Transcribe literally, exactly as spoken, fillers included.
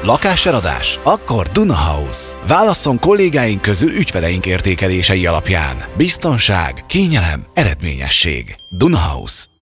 Lakáseladás? Akkor Duna House. Válasszon kollégáink közül ügyfeleink értékelései alapján. Biztonság, kényelem, eredményesség. Duna House.